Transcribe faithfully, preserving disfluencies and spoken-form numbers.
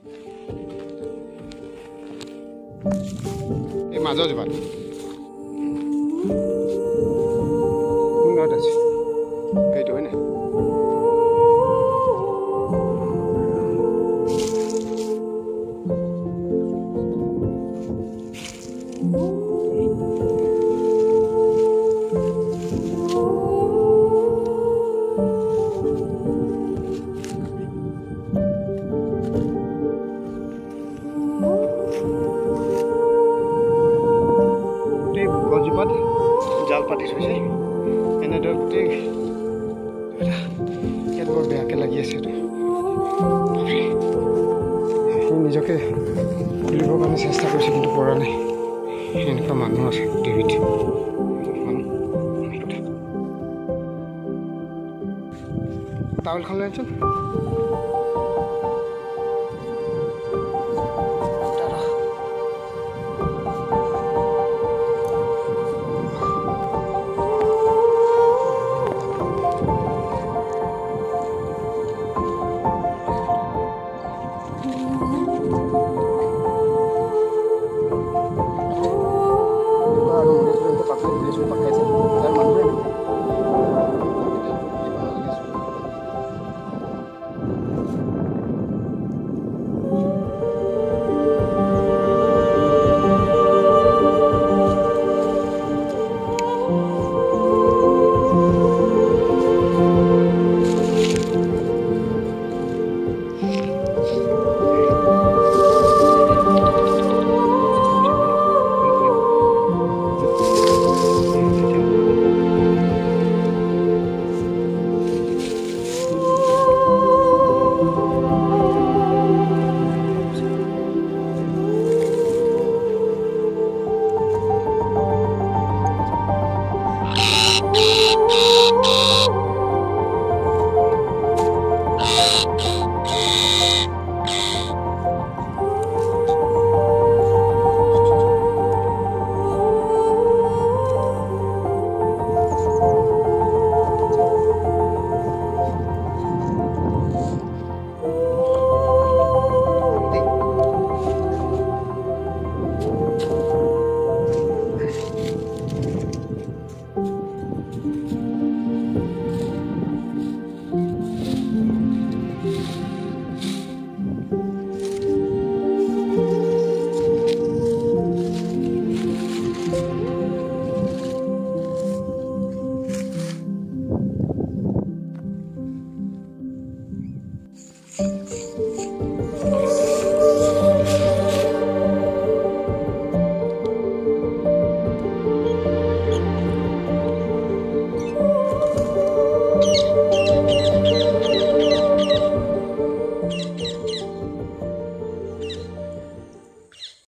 এই মাজৰ জোপাত কোনঘৰত আছে সেইটো হয়নে গছজোপাত জাল পাতি থৈছে এনেদৰে গোটেই ইয়াত বৰ বেয়াকৈ লাগি আছে সি নিজকে খুলিবৰ কাৰণে চেষ্টা কৰিছে কিন্তু পৰা নাই এনেকুৱা মানুহ আছে টিভিত টাৱেলখন লৈ আনচোন